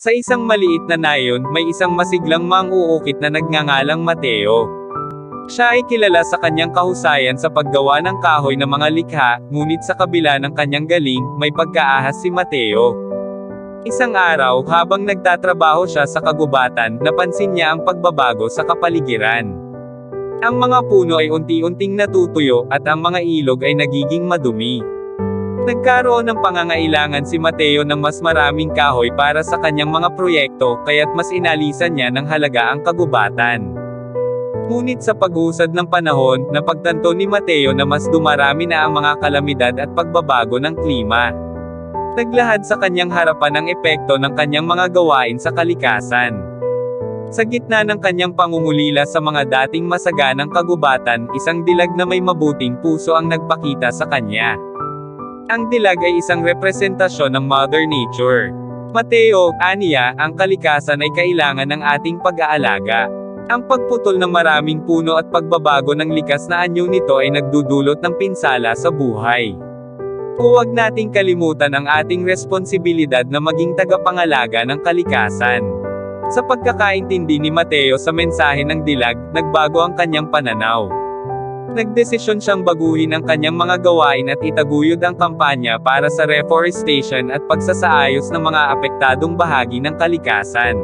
Sa isang maliit na nayon, may isang masiglang mang-uukit na nagngangalang Mateo. Siya ay kilala sa kanyang kahusayan sa paggawa ng kahoy ng mga likha, ngunit sa kabila ng kanyang galing, may pagkaahas si Mateo. Isang araw, habang nagtatrabaho siya sa kagubatan, napansin niya ang pagbabago sa kapaligiran. Ang mga puno ay unti-unting natutuyo, at ang mga ilog ay nagiging madumi. Nagkaroon ng pangangailangan si Mateo ng mas maraming kahoy para sa kanyang mga proyekto, kaya't mas inalisan niya ng halaga ang kagubatan. Ngunit sa pag-usad ng panahon, napagtanto ni Mateo na mas dumarami na ang mga kalamidad at pagbabago ng klima. Naglahad sa kanyang harapan ang epekto ng kanyang mga gawain sa kalikasan. Sa gitna ng kanyang pangungulila sa mga dating masaganang kagubatan, isang dilag na may mabuting puso ang nagpakita sa kanya. Ang dilag ay isang representasyon ng Mother Nature. Mateo, aniya, ang kalikasan ay kailangan ng ating pag-aalaga. Ang pagputol ng maraming puno at pagbabago ng likas na anyo nito ay nagdudulot ng pinsala sa buhay. Huwag nating kalimutan ang ating responsibilidad na maging tagapangalaga ng kalikasan. Sa pagkakaintindi ni Mateo sa mensahe ng dilag, nagbago ang kanyang pananaw. Nagdesisyon siyang baguhin ang kanyang mga gawain at itaguyod ang kampanya para sa reforestation at pagsasaayos ng mga apektadong bahagi ng kalikasan.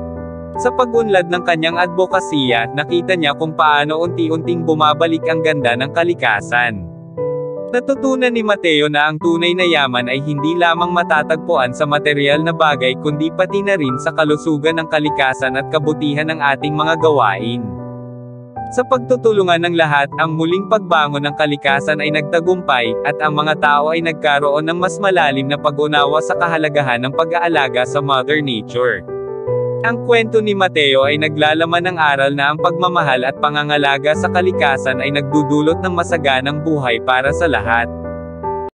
Sa pag-unlad ng kanyang advokasya, nakita niya kung paano unti-unting bumabalik ang ganda ng kalikasan. Natutunan ni Mateo na ang tunay na yaman ay hindi lamang matatagpuan sa materyal na bagay kundi pati na rin sa kalusugan ng kalikasan at kabutihan ng ating mga gawain. Sa pagtutulungan ng lahat, ang muling pagbangon ng kalikasan ay nagtagumpay, at ang mga tao ay nagkaroon ng mas malalim na pag-unawa sa kahalagahan ng pag-aalaga sa Mother Nature. Ang kwento ni Mateo ay naglalaman ng aral na ang pagmamahal at pangangalaga sa kalikasan ay nagdudulot ng masaganang buhay para sa lahat.